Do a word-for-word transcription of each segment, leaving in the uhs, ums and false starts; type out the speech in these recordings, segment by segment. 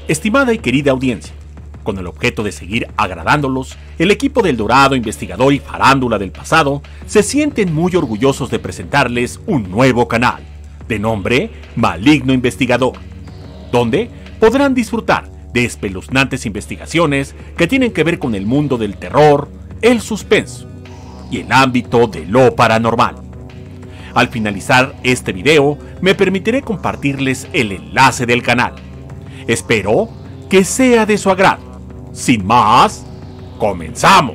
Estimada y querida audiencia, con el objeto de seguir agradándolos, el equipo del Dorado Investigador y Farándula del pasado se sienten muy orgullosos de presentarles un nuevo canal, de nombre Maligno Investigador, donde podrán disfrutar de espeluznantes investigaciones que tienen que ver con el mundo del terror, el suspenso y el ámbito de lo paranormal. Al finalizar este video, me permitiré compartirles el enlace del canal. Espero que sea de su agrado. Sin más, ¡comenzamos!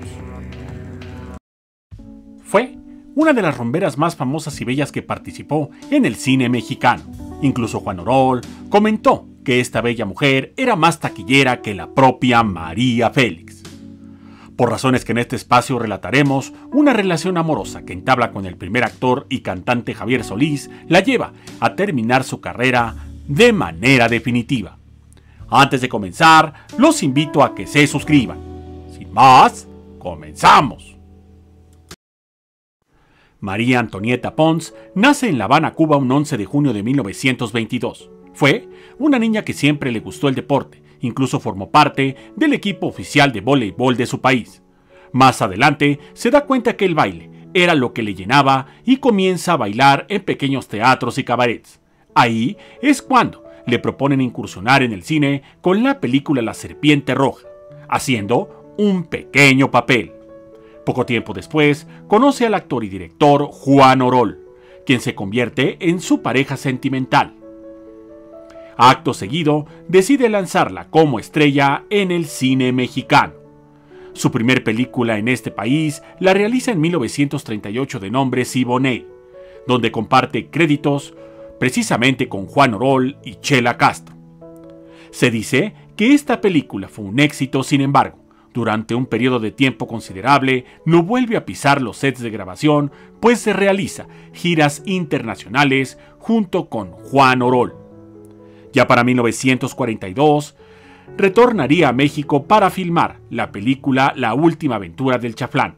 Fue una de las rumberas más famosas y bellas que participó en el cine mexicano. Incluso Juan Orol comentó que esta bella mujer era más taquillera que la propia María Félix. Por razones que en este espacio relataremos, una relación amorosa que entabla con el primer actor y cantante Javier Solís la lleva a terminar su carrera de manera definitiva. Antes de comenzar, los invito a que se suscriban. Sin más, comenzamos. María Antonieta Pons nace en La Habana, Cuba, un once de junio de mil novecientos veintidós. Fue una niña que siempre le gustó el deporte, incluso formó parte del equipo oficial de voleibol de su país. Más adelante se da cuenta que el baile era lo que le llenaba y comienza a bailar en pequeños teatros y cabarets. Ahí es cuando le proponen incursionar en el cine con la película La Serpiente Roja, haciendo un pequeño papel. Poco tiempo después, conoce al actor y director Juan Orol, quien se convierte en su pareja sentimental. Acto seguido, decide lanzarla como estrella en el cine mexicano. Su primer película en este país la realiza en mil novecientos treinta y ocho de nombre Siboney, donde comparte créditos precisamente con Juan Orol y Chela Castro. Se dice que esta película fue un éxito, sin embargo, durante un periodo de tiempo considerable no vuelve a pisar los sets de grabación, pues se realiza giras internacionales junto con Juan Orol. Ya para mil novecientos cuarenta y dos, retornaría a México para filmar la película La Última Aventura del Chaflán.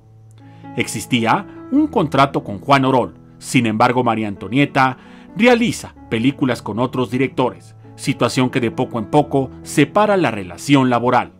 Existía un contrato con Juan Orol, sin embargo María Antonieta realiza películas con otros directores, situación que de poco en poco separa la relación laboral.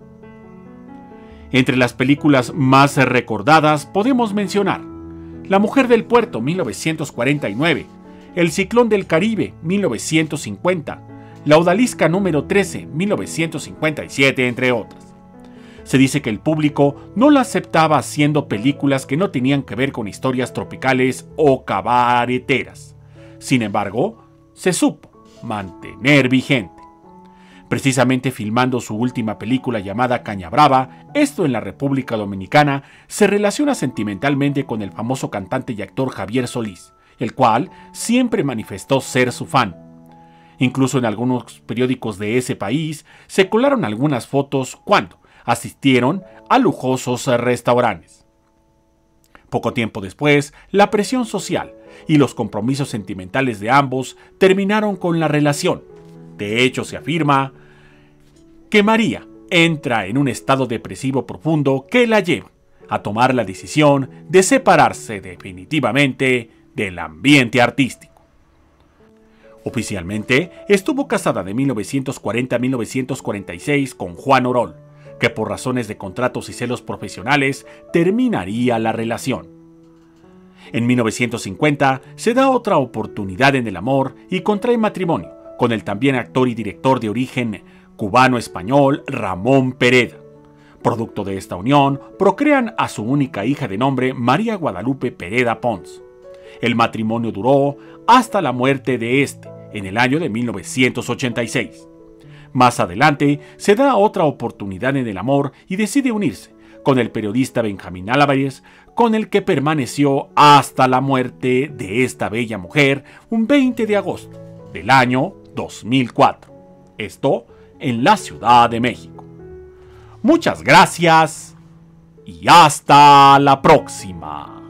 Entre las películas más recordadas podemos mencionar La Mujer del Puerto, mil novecientos cuarenta y nueve, El Ciclón del Caribe, mil novecientos cincuenta, La Odalisca número trece, mil novecientos cincuenta y siete, entre otras. Se dice que el público no la aceptaba haciendo películas que no tenían que ver con historias tropicales o cabareteras. Sin embargo, se supo mantener vigente. Precisamente filmando su última película llamada Caña Brava, esto en la República Dominicana, se relaciona sentimentalmente con el famoso cantante y actor Javier Solís, el cual siempre manifestó ser su fan. Incluso en algunos periódicos de ese país se colaron algunas fotos cuando asistieron a lujosos restaurantes. Poco tiempo después, la presión social y los compromisos sentimentales de ambos terminaron con la relación. De hecho, se afirma que María entra en un estado depresivo profundo que la lleva a tomar la decisión de separarse definitivamente del ambiente artístico. Oficialmente, estuvo casada de mil novecientos cuarenta a mil novecientos cuarenta y seis con Juan Orol, que por razones de contratos y celos profesionales terminaría la relación. En mil novecientos cincuenta se da otra oportunidad en el amor y contrae matrimonio con el también actor y director de origen cubano-español Ramón Pereda. Producto de esta unión, procrean a su única hija de nombre María Guadalupe Pereda Pons. El matrimonio duró hasta la muerte de este, en el año de mil novecientos ochenta y seis. Más adelante, se da otra oportunidad en el amor y decide unirse con el periodista Benjamín Álvarez, con el que permaneció hasta la muerte de esta bella mujer un veinte de agosto del año dos mil cuatro. Esto en la Ciudad de México. Muchas gracias y hasta la próxima.